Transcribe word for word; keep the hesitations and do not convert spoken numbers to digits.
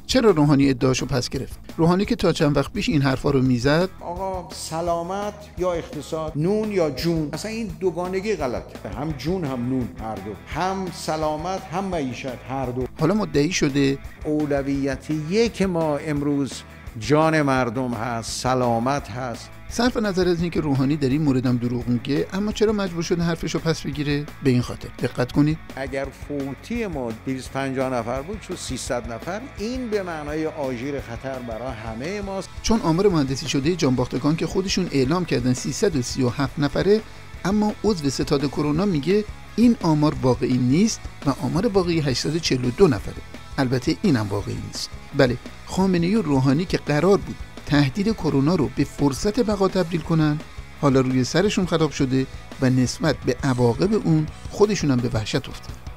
چرا روحانی ادعاشو پس گرفت؟ روحانی که تا چند وقت پیش این حرفا رو میزد، آقا سلامت یا اقتصاد، نون یا جون، اصلا این دوگانگی غلطه، هم جون هم نون، هر دو، هم سلامت هم معیشت، هر دو. حالا مدعی شده اولویت یک ما امروز جان مردم هست، سلامت هست. صرف نظر از اینکه روحانی در این موردم دروغ میگه، اما چرا مجبور شده حرفشو پس بگیره؟ به این خاطر دقت کنید، اگر فوتی ما دویست و پنجاه نفر بود شد سیصد نفر، این به معنای آژیر خطر برای همه ماست. چون آمار مهندسی شده جانباختگان که خودشون اعلام کردن سیصد و سی و هفت نفره، اما عضو ستاد کرونا میگه این آمار واقعی نیست و آمار واقعی هشتصد و چهل و دو نفره. البته اینم واقعی نیست. بله، خامنه‌ای و روحانی که قرار بود تهدید کرونا رو به فرصت بقا تبدیل کنن، حالا روی سرشون خراب شده و نسبت به عواقب اون خودشون هم به وحشت افتادن.